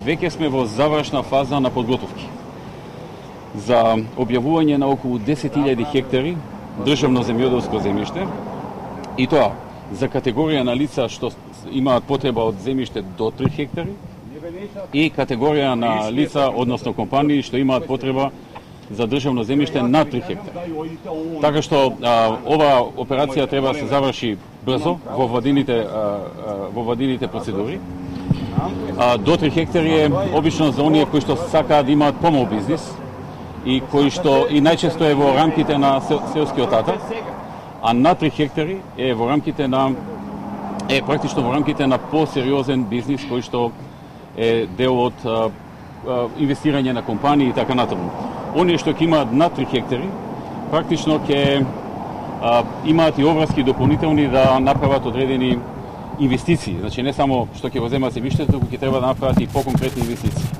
Веќе сме во завршна фаза на подготовки за објавување на околу 10.000 хектари државно земјоделско земјиште, и тоа за категорија на лица што имаат потреба од земјиште до 3 хектари и категорија на лица, односно компании, што имаат потреба за државно земјиште на 3 хектари. Така што ова операција треба да се заврши брзо во владините процедури. До 3 хектари е обично за оние кои што сакаат да имаат помал бизнис и кои што и најчесто е во рамките на селскиот атар, а на 3 хектари е во рамките на практично во рамките на посериозен бизнис кој што е дел од инвестирање на компании и така натаму. Оние што ќе имаат на 3 хектари практично ќе имаат и обврски дополнителни да направат одредени инвестиции. Значи не само што ќе го земат земјиштето, туку ќе треба да направат и поконкретни инвестиции.